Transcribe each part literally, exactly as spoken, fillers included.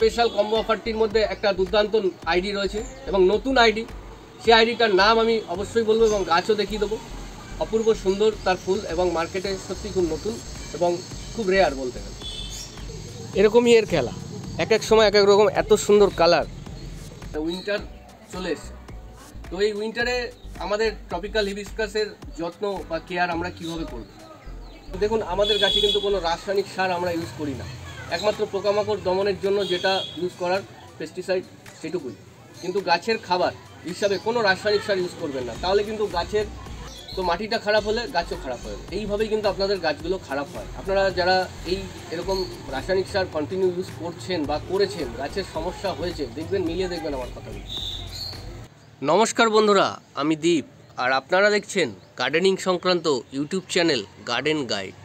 Special combo অফারটির মধ্যে একটা দুর্দান্ত আইডি রয়েছে এবং নতুন আইডি। সেই আইডিটার নাম আমি অবশ্যই বলবো এবং গাছও দেখিয়ে দেবো। অপূর্ব সুন্দর তার ফুল এবং মার্কেটে সত্যি খুব নতুন এবং খুব রেয়ার বলতে গেলে। এরকমই এর খেলা, এক এক সময় এক এক রকম এত সুন্দর কালার। উইন্টার চলে এসছে, তো এই উইন্টারে আমাদের ট্রপিক্যাল হিবিস্কাসের যত্ন বা কেয়ার আমরা কীভাবে করব। দেখুন, আমাদের গাছে কিন্তু কোনো রাসায়নিক সার আমরা ইউজ করি না, একমাত্র পোকামাকড় দমনের জন্য যেটা ইউজ করার পেস্টিসাইড সেটুকুই। কিন্তু গাছের খাবার হিসাবে কোনো রাসায়নিক সার ইউজ করবেন না, তাহলে কিন্তু গাছের তো মাটিটা খারাপ হলে গাছও খারাপ হবে। এইভাবেই কিন্তু আপনাদের গাছগুলো খারাপ হয়। আপনারা যারা এই এরকম রাসায়নিক সার কন্টিনিউ ইউজ করছেন বা করেছেন, গাছের সমস্যা হয়েছে, দেখবেন, মিলিয়ে দেখবেন আমার কথাগুলো। নমস্কার বন্ধুরা, আমি দীপ আর আপনারা দেখছেন গার্ডেনিং সংক্রান্ত ইউটিউব চ্যানেল গার্ডেন গাইড।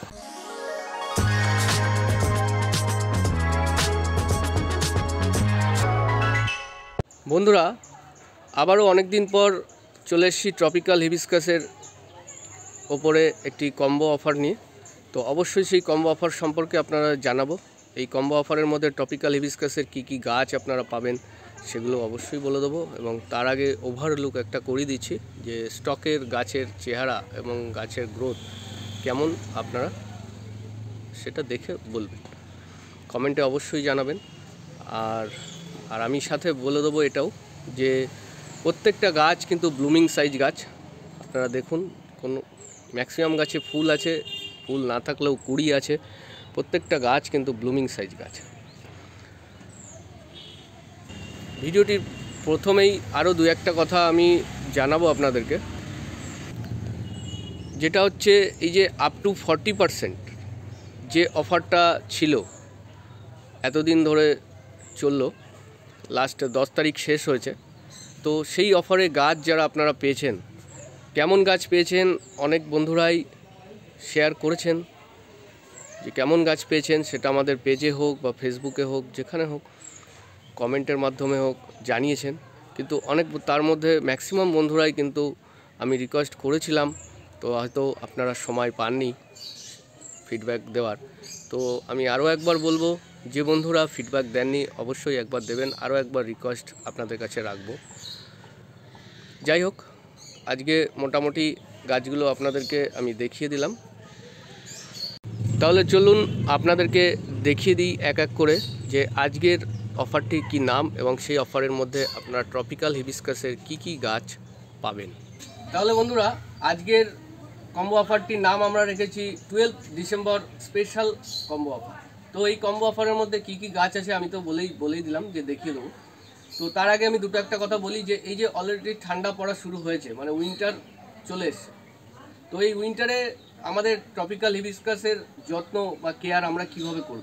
বন্ধুরা, আবারও অনেক দিন পর চলে এসেছি ট্রপিক্যাল হিবিস্কাসের ওপরে একটি কম্বো অফার নিয়ে। তো অবশ্যই সেই কম্বো অফার সম্পর্কে আপনারা জানাবো। এই কম্বো অফারের মধ্যে ট্রপিক্যাল হিবিস্কাসের কী কী গাছ আপনারা পাবেন সেগুলো অবশ্যই বলে দেবো, এবং তার আগে ওভারলুক একটা করে দিচ্ছি যে স্টকের গাছের চেহারা এবং গাছের গ্রোথ কেমন আপনারা সেটা দেখে বলবেন, কমেন্টে অবশ্যই জানাবেন। আর আর আমি সাথে বলে দেবো এটাও যে প্রত্যেকটা গাছ কিন্তু ব্লুমিং সাইজ গাছ। আপনারা দেখুন, কোনো ম্যাক্সিমাম গাছে ফুল আছে, ফুল না থাকলেও কুড়ি আছে, প্রত্যেকটা গাছ কিন্তু ব্লুমিং সাইজ গাছ। ভিডিওটির প্রথমেই আরও দু একটা কথা আমি জানাবো আপনাদেরকে, যেটা হচ্ছে এই যে আপ টু ফর্টি পারসেন্ট যে অফারটা ছিল এতদিন ধরে চললো, লাস্ট দশ তারিখ শেষ হয়েছে। তো সেই অফারে গাছ যারা আপনারা পেয়েছেন, কেমন গাছ পেয়েছেন অনেক বন্ধুরাই শেয়ার করেছেন যে কেমন গাছ পেয়েছেন, সেটা আমাদের পেজে হোক বা ফেসবুকে হোক, যেখানে হোক, কমেন্টের মাধ্যমে হোক জানিয়েছেন। কিন্তু অনেক তার মধ্যে ম্যাক্সিমাম বন্ধুরাই কিন্তু আমি রিকোয়েস্ট করেছিলাম, তো হয়তো আপনারা সময় পাননি ফিডব্যাক দেওয়ার। তো আমি আরও একবার বলবো, যে বন্ধুরা ফিডব্যাক দেননি অবশ্যই একবার দেবেন, আরও একবার রিকোয়েস্ট আপনাদের কাছে রাখবো। যাই হোক, আজকে মোটামুটি গাছগুলো আপনাদেরকে আমি দেখিয়ে দিলাম। তাহলে চলুন আপনাদেরকে দেখিয়ে দিই এক এক করে যে আজকের অফারটি কি নাম এবং সেই অফারের মধ্যে আপনারা ট্রপিক্যাল হিবিস্কাসের কি কি গাছ পাবেন। তাহলে বন্ধুরা, আজকের কম্বো অফারটির নাম আমরা রেখেছি twelve December special combo offer. তো এই কম্বো অফারের মধ্যে কি কি গাছ আছে আমি তো বলেই বলেই দিলাম যে দেখিয়ে দেবো। তো তার আগে আমি দুটো একটা কথা বলি যে এই যে অলরেডি ঠান্ডা পড়া শুরু হয়েছে, মানে উইন্টার চলে এসছে। তো এই উইন্টারে আমাদের ট্রপিক্যাল হিবিস্কাসের যত্ন বা কেয়ার আমরা কিভাবে করব।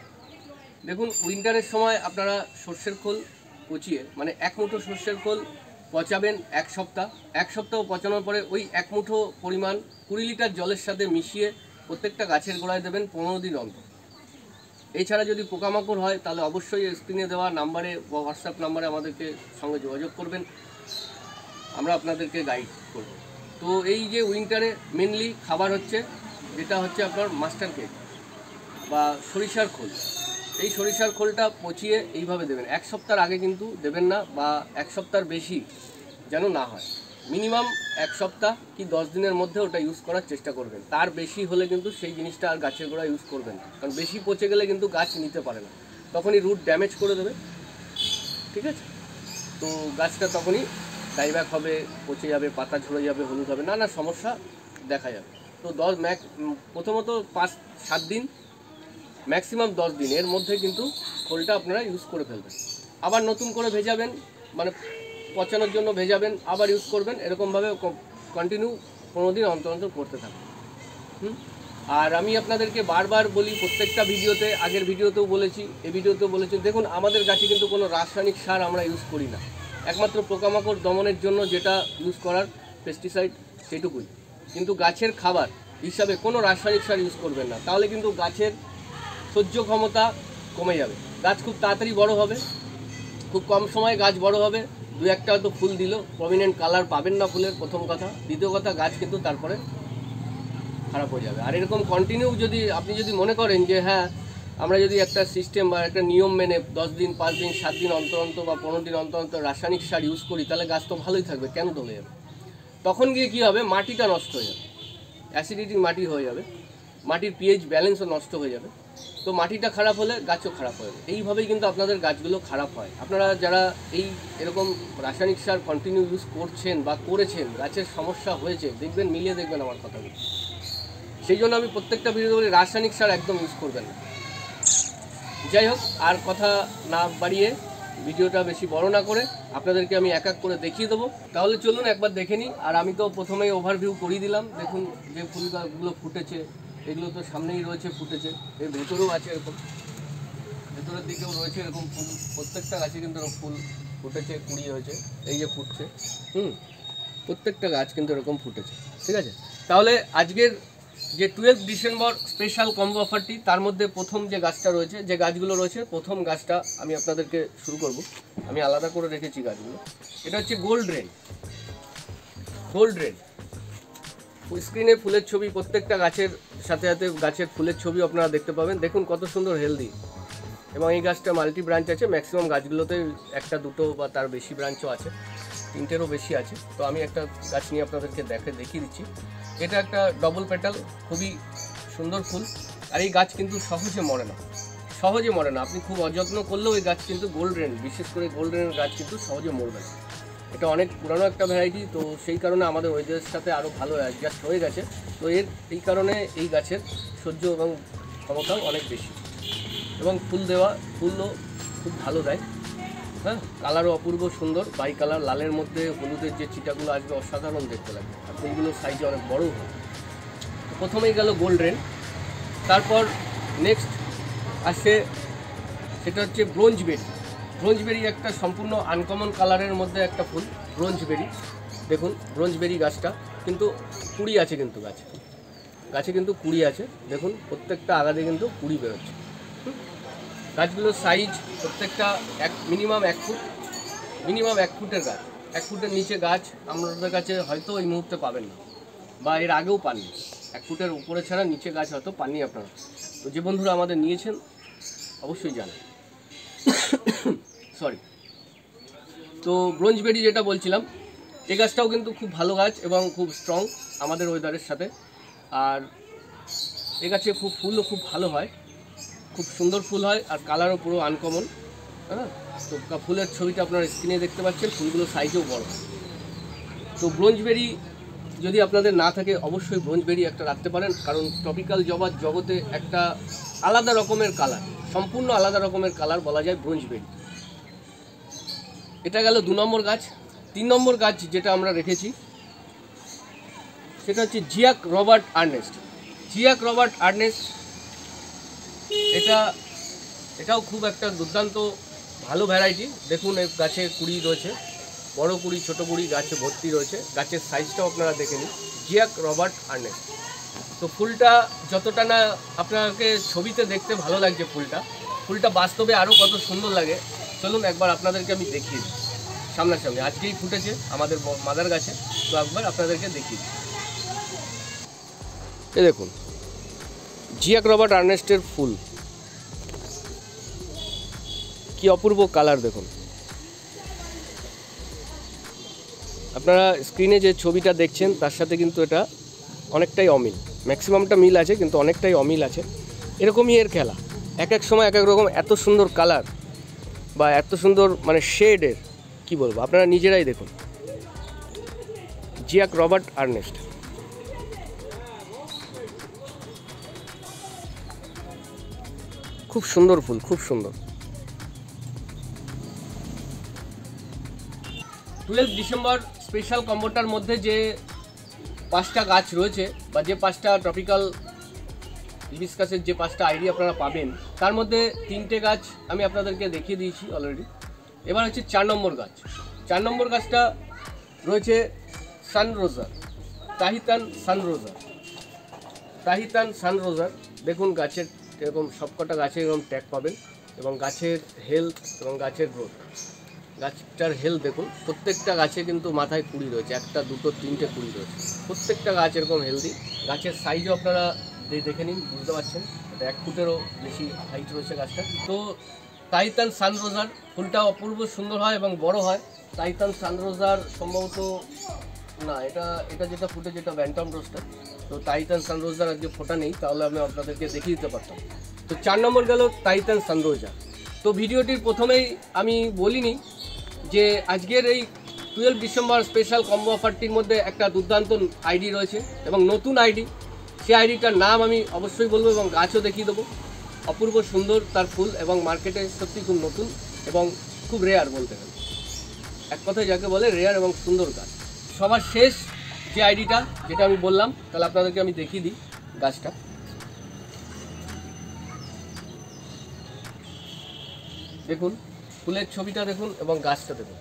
দেখুন, উইন্টারের সময় আপনারা সর্ষের খোল পচিয়ে, মানে এক মুঠো সর্ষের খোল পচাবেন এক সপ্তাহ এক সপ্তাহ পচানোর পরে ওই এক মুঠো পরিমাণ কুড়ি লিটার জলের সাথে মিশিয়ে প্রত্যেকটা গাছের গোড়ায় দেবেন পনেরো দিন অন্তর। এছাড়া যদি পোকামাকড় হয় তাহলে অবশ্যই স্ক্রিনে দেওয়া নাম্বারে বা হোয়াটসঅ্যাপ নাম্বারে আমাদেরকে সঙ্গে যোগাযোগ করবেন, আমরা আপনাদেরকে গাইড করব। তো এই যে উইন্টারে মেনলি খাবার হচ্ছে যেটা হচ্ছে আপনার মাস্টার কেক বা সরিষার খোল। এই সরিষার খোলটা পচিয়ে এইভাবে দেবেন, এক সপ্তাহের আগে কিন্তু দেবেন না, বা এক সপ্তাহের বেশি যেন না হয়। মিনিমাম এক সপ্তাহ কি দশ দিনের মধ্যে ওটা ইউজ করার চেষ্টা করবেন। তার বেশি হলে কিন্তু সেই জিনিসটা আর গাছের গোড়া ইউজ করবেন না, কারণ বেশি পচে গেলে কিন্তু গাছ নিতে পারে না, তখনই রুট ড্যামেজ করে দেবে। ঠিক আছে, তো গাছটা তখনই ডাইব্যাক হবে, পচে যাবে, পাতা ঝরে যাবে, হলুদ হবে, নানা সমস্যা দেখা যাবে। তো দশ ম্যাক প্রথমত পাঁচ সাত দিন ম্যাক্সিমাম দশ দিন এর মধ্যে কিন্তু খোলটা আপনারা ইউজ করে ফেলবেন। আবার নতুন করে ভেজাবেন, মানে পচানোর জন্য ভেজাবেন, আবার ইউজ করবেন, এরকমভাবে কন্টিনিউ পনেরো দিন অন্তর অন্তর করতে থাকবেন। হুম আর আমি আপনাদেরকে বারবার বলি, প্রত্যেকটা ভিডিওতে, আগের ভিডিওতেও বলেছি, এই ভিডিওতেও বলেছি, দেখুন আমাদের গাছে কিন্তু কোনো রাসায়নিক সার আমরা ইউজ করি না, একমাত্র পোকামাকড় দমনের জন্য যেটা ইউজ করার পেস্টিসাইড সেটুকুই। কিন্তু গাছের খাবার হিসাবে কোনো রাসায়নিক সার ইউজ করবেন না, তাহলে কিন্তু গাছের সহ্য ক্ষমতা কমে যাবে, গাছ খুব তাড়াতাড়ি বড় হবে, খুব কম সময়ে গাছ বড় হবে, দু একটা হয়তো ফুল দিল, প্রমিনেন্ট কালার পাবেন না ফুলের, প্রথম কথা। দ্বিতীয় কথা, গাছ কিন্তু তারপরে খারাপ হয়ে যাবে। আর এরকম কন্টিনিউ যদি আপনি যদি মনে করেন যে হ্যাঁ আমরা যদি একটা সিস্টেম বা একটা নিয়ম মেনে দশ দিন পাঁচ দিন সাত দিন অন্তর অন্তর বা পনেরো দিন অন্তর অন্তর রাসায়নিক সার ইউজ করি, তাহলে গাছ তো ভালোই থাকবে, কেন ঢলে যাবে? তখন গিয়ে কী হবে, মাটিটা নষ্ট হয়ে যাবে, অ্যাসিডিটি মাটি হয়ে যাবে, মাটির পিএইচ ব্যালেন্সও নষ্ট হয়ে যাবে। তো মাটিটা খারাপ হলে গাছও খারাপ হয়ে যাবে। এইভাবেই কিন্তু আপনাদের গাছগুলো খারাপ হয়। আপনারা যারা এই এরকম রাসায়নিক সার কন্টিনিউ ইউজ করছেন বা করেছেন, গাছের সমস্যা হয়েছে, দেখবেন, মিলিয়ে দেখবেন আমার কথাগুলো। সেই জন্য আমি প্রত্যেকটা ভিডিওতে বলি রাসায়নিক সার একদম ইউজ করবেন না। যাই হোক, আর কথা না বাড়িয়ে ভিডিওটা বেশি বড় না করে আপনাদেরকে আমি এক এক করে দেখিয়ে দেবো। তাহলে চলুন একবার দেখে নিই। আর আমি তো প্রথমেই ওভারভিউ করিয়ে দিলাম। দেখুন যে ফুলগুলো ফুটেছে, এগুলো তো সামনেই রয়েছে, ফুটেছে, এর ভেতরেও আছে এরকম, ভেতরের দিকেও রয়েছে এরকম ফুল। প্রত্যেকটা গাছে কিন্তু এরকম ফুল ফুটেছে, কুড়ি হয়েছে, এই যে ফুটছে, হুম, প্রত্যেকটা গাছ কিন্তু এরকম ফুটেছে। ঠিক আছে, তাহলে আজকের যে টুয়েলভ ডিসেম্বর স্পেশাল কম্বো অফারটি, তার মধ্যে প্রথম যে গাছটা রয়েছে, যে গাছগুলো রয়েছে, প্রথম গাছটা আমি আপনাদেরকে শুরু করব। আমি আলাদা করে রেখেছি গাছগুলো। এটা হচ্ছে গোল্ড রেন। গোল্ড রেন স্ক্রিনে ফুলের ছবি, প্রত্যেকটা গাছের সাথে সাথে গাছের ফুলের ছবি আপনারা দেখতে পাবেন। দেখুন কত সুন্দর হেলদি, এবং এই গাছটা মাল্টি ব্রাঞ্চ আছে। ম্যাক্সিমাম গাছগুলোতে একটা দুটো বা তার বেশি ব্রাঞ্চও আছে, তিনটেরও বেশি আছে। তো আমি একটা গাছ নিয়ে আপনাদেরকে দেখে দেখিয়ে দিচ্ছি। এটা একটা ডবল পেটাল, খুবই সুন্দর ফুল। আর এই গাছ কিন্তু সহজে মরে না, সহজে মরে না। আপনি খুব অযত্ন করলেও এই গাছ কিন্তু গোল্ড রেন, বিশেষ করে গোল্ড রেনের গাছ কিন্তু সহজে মরবে না। এটা অনেক পুরানো একটা ভ্যারাইটি, তো সেই কারণে আমাদের ওয়েদারের সাথে আরও ভালো অ্যাডজাস্ট হয়ে গেছে। তো এর এই কারণে এই গাছের সহ্য এবং ক্ষমতাও অনেক বেশি, এবং ফুল দেওয়া ফুলও খুব ভালো দেয়। হ্যাঁ, কালারও অপূর্ব সুন্দর, বাই কালার, লালের মধ্যে হলুদের যে চিটাগুলো আসবে অসাধারণ দেখতে লাগে। আর ফুলগুলো সাইজে অনেক বড় হয়। তো প্রথমেই গেল গোল্ড রেন। তারপর নেক্সট আসে, সেটা হচ্ছে ব্রোঞ্জ বেরি। ব্রোঞ্জ বেরি একটা সম্পূর্ণ আনকমন কালারের মধ্যে একটা ফুল, ব্রোঞ্জ বেরি। দেখুন ব্রোঞ্জ বেরি গাছটা কিন্তু কুড়ি আছে, কিন্তু গাছে গাছে কিন্তু কুড়ি আছে। দেখুন প্রত্যেকটা আগাতে কিন্তু কুড়ি বেরোচ্ছে। গাছগুলোর সাইজ প্রত্যেকটা এক মিনিমাম এক ফুট, মিনিমাম এক ফুটের গাছ। এক ফুটের নিচে গাছ আমাদের কাছে হয়তো এই মুহূর্তে পাবেন না, বা এর আগেও পাননি। এক ফুটের উপরে ছাড়া নিচে গাছ হয়তো পাননি আপনারা। তো যে বন্ধুরা আমাদের নিয়েছেন অবশ্যই জানেন। সরি। তো ব্রোঞ্জ বেরি যেটা বলছিলাম, এই গাছটাও কিন্তু খুব ভালো গাছ এবং খুব স্ট্রং আমাদের ওয়েদারের সাথে। আর এই গাছে খুব ফুলও খুব ভালো হয়, খুব সুন্দর ফুল হয়, আর কালারও পুরো আনকমন। হ্যাঁ, তো ফুলের ছবিটা আপনারা স্ক্রিনে দেখতে পাচ্ছেন, ফুলগুলো সাইজেও বড় হয়। তো ব্রোঞ্জ বেরি যদি আপনাদের না থাকে, অবশ্যই ব্রোঞ্জ বেরি একটা রাখতে পারেন, কারণ ট্রপিক্যাল জবার জগতে একটা আলাদা রকমের কালার, সম্পূর্ণ আলাদা রকমের কালার বলা যায় ব্রোঞ্জ বেরি। এটা গেল দু নম্বর গাছ। তিন নম্বর গাছ যেটা আমরা রেখেছি সেটা হচ্ছে জিয়াক রবার্ট আর্নেস্ট। জিয়াক রবার্ট আর্নেস্ট এটা এটাও খুব একটা দুর্দান্ত ভালো ভ্যারাইটি। দেখুন এই গাছে কুড়ি রয়েছে, বড় কুড়ি, ছোট কুড়ি, গাছে ভর্তি রয়েছে। গাছের সাইজটাও আপনারা দেখে নিন, জিয়াক রবার্ট আর্নেস্ট। তো ফুলটা যতটা না আপনাকে ছবিতে দেখতে ভালো লাগছে, ফুলটা ফুলটা বাস্তবে আরও কত সুন্দর লাগে, চলুন একবার আপনাদেরকে আমি দেখিয়ে দিই সামনাসামনি। আজকেই ফুটেছে আমাদের মাদার গাছে, তো একবার আপনাদেরকে দেখিয়ে দিই। এই দেখুন জিয়াক রবার্ট আর্নেস্টের ফুল, কি অপূর্ব কালার দেখুন। আপনারা স্ক্রিনে যে ছবিটা দেখছেন তার সাথে কিন্তু এটা অনেকটাই অমিল, ম্যাক্সিমামটা মিল আছে কিন্তু অনেকটাই অমিল আছে। এরকমই এর খেলা, এক এক সময় এক এক রকম এত সুন্দর কালার বা এত সুন্দর মানে শেডের, কি বলবো, আপনারা নিজেরাই দেখুন। জিয়াক রবার্ট আর্নেস্ট খুব সুন্দর ফুল, খুব সুন্দর। টুয়েলভ ডিসেম্বর স্পেশাল কম্বোটার মধ্যে যে পাঁচটা গাছ রয়েছে, বা যে পাঁচটা ট্রপিক্যাল হিবিস্কাসের যে পাঁচটা আইডি আপনারা পাবেন, তার মধ্যে তিনটে গাছ আমি আপনাদেরকে দেখিয়ে দিয়েছি অলরেডি। এবার হচ্ছে চার নম্বর গাছ। চার নম্বর গাছটা রয়েছে সানরোজার, তাহিতান সানরোজার। তাহিতান সানরোজার দেখুন গাছের এরকম সবকটা গাছে এরকম ট্যাগ পাবেন, এবং গাছের হেলথ এবং গাছের গ্রোথ, গাছটার হেলথ দেখুন। প্রত্যেকটা গাছে কিন্তু মাথায় কুড়ি রয়েছে, একটা দুটো তিনটে কুড়ি রয়েছে, প্রত্যেকটা গাছ এরকম হেলদি। গাছের সাইজও আপনারা দেখে নিন, বুঝতে পারছেন এক ফুটেরও বেশি হাইট রয়েছে গাছটা। তো টাইটান সানরোজার ফুলটা অপূর্ব সুন্দর হয় এবং বড় হয়। টাইটান সানরোজার সম্ভবত না, এটা এটা যেটা ফুটে যেটা ব্যান্টাম রোজটা, তো টাইটান সানরোজার আজকে ফোটা নেই, তাহলে আমি আপনাদেরকে দেখিয়ে দিতে পারতাম। তো চার নম্বর গেল টাইটান সানরোজা। তো ভিডিওটির প্রথমেই আমি বলিনি যে আজকের এই টুয়েলভ ডিসেম্বর স্পেশাল কম্বো অফারটির মধ্যে একটা দুর্দান্ত আইডি রয়েছে এবং নতুন আইডি। সেই আইডিটার নাম আমি অবশ্যই বলবো এবং গাছও দেখিয়ে দেবো। অপূর্ব সুন্দর তার ফুল এবং মার্কেটে সত্যি খুব নতুন এবং খুব রেয়ার বলতে গেলে, এক কথায় যাকে বলে রেয়ার এবং সুন্দর গাছ। সবার শেষ যে আইডিটা যেটা আমি বললাম, তাহলে আপনাদেরকে আমি দেখিয়ে দিই গাছটা। দেখুন ফুলের ছবিটা দেখুন এবং গাছটা দেখুন,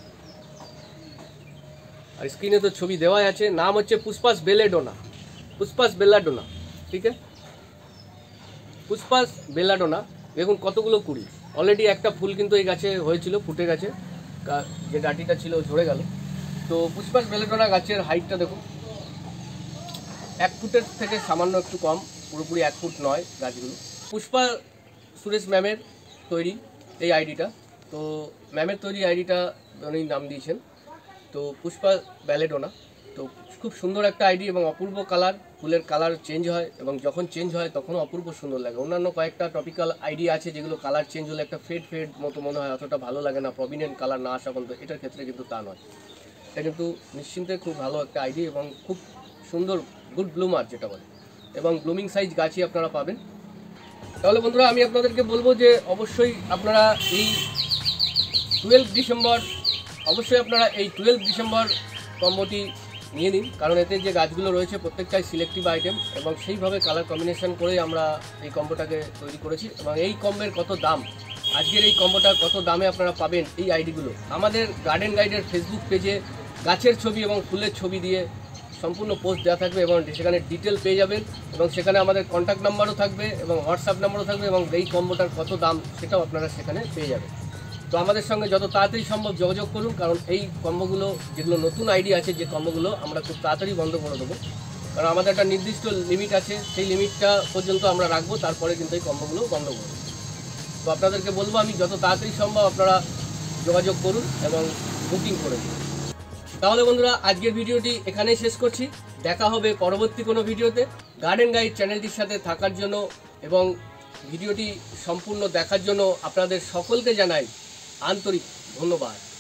আর স্ক্রিনে তো ছবি দেওয়াই আছে। নাম হচ্ছে পুষ্পাস বেলেডোনা, পুষ্পাস বেলাডোনা, ঠিক আছে, পুষ্পাস বেলাডোনা। দেখুন কতগুলো কুড়ি, অলরেডি একটা ফুল কিন্তু এই গাছে হয়েছিল, ফুটে গেছে, যে ডাঁটিটা ছিল ঝরে গেল। তো পুষ্পাস বেলেডোনা গাছের হাইটটা দেখুন, এক ফুটের থেকে সামান্য একটু কম, পুরোপুরি এক ফুট নয় গাছগুলো। পুষ্পা সুরেশ ম্যামের তৈরি এই আইডিটা, তো ম্যামের তৈরি আইডিটা উনি নাম দিয়েছেন তো পুষ্পা বেলেডোনা। তো খুব সুন্দর একটা আইডি এবং অপূর্ব কালার, ফুলের কালার চেঞ্জ হয় এবং যখন চেঞ্জ হয় তখনও অপূর্ব সুন্দর লাগে। অন্যান্য কয়েকটা টপিক্যাল আইডি আছে যেগুলো কালার চেঞ্জ হলে একটা ফেড ফেড মতো মনে হয়, অতটা ভালো লাগে না, প্রমিনেন্ট কালার না আসা পর্যন্ত। এটার ক্ষেত্রে কিন্তু তা নয়, এটা কিন্তু নিশ্চিন্তে খুব ভালো একটা আইডি এবং খুব সুন্দর গুড ব্লুমার যেটা বলে, এবং ব্লুমিং সাইজ গাছই আপনারা পাবেন। তাহলে বন্ধুরা আমি আপনাদেরকে বলবো যে অবশ্যই আপনারা এই টুয়েলভ ডিসেম্বর অবশ্যই আপনারা এই টুয়েলভ ডিসেম্বর কম্বোটি নিয়ে নিন, কারণ এতে যে গাছগুলো রয়েছে প্রত্যেকটাই সিলেক্টিভ আইটেম এবং সেইভাবে কালার কম্বিনেশন করেই আমরা এই কম্বোটাকে তৈরি করেছি। এবং এই কম্বের কত দাম, আজকের এই কম্বোটা কত দামে আপনারা পাবেন এই আইডিগুলো আমাদের গার্ডেন গাইডের ফেসবুক পেজে গাছের ছবি এবং ফুলের ছবি দিয়ে সম্পূর্ণ পোস্ট দেওয়া থাকবে এবং সেখানে ডিটেল পেয়ে যাবেন এবং সেখানে আমাদের কন্ট্যাক্ট নাম্বারও থাকবে এবং হোয়াটসঅ্যাপ নাম্বারও থাকবে এবং এই কম্বোটার কত দাম সেটাও আপনারা সেখানে পেয়ে যাবেন। তো আমাদের সঙ্গে যত তাড়াতাড়ি সম্ভব যোগাযোগ করুন, কারণ এই কম্বোগুলো যেগুলো নতুন আইডি আছে যে কম্বোগুলো আমরা খুব তাড়াতাড়ি বন্ধ করে দেবো, কারণ আমাদের একটা নির্দিষ্ট লিমিট আছে, সেই লিমিটটা পর্যন্ত আমরা রাখবো, তারপরে কিন্তু এই কম্বোগুলো বন্ধ করবো। তো আপনাদেরকে বলবো আমি যত তাড়াতাড়ি সম্ভব আপনারা যোগাযোগ করুন এবং বুকিং করে দিন। তাহলে বন্ধুরা আজকের ভিডিওটি এখানেই শেষ করছি, দেখা হবে পরবর্তী কোনো ভিডিওতে। গার্ডেন গাইড চ্যানেলটির সাথে থাকার জন্য এবং ভিডিওটি সম্পূর্ণ দেখার জন্য আপনাদের সকলকে জানাই আন্তরিক ধন্যবাদ।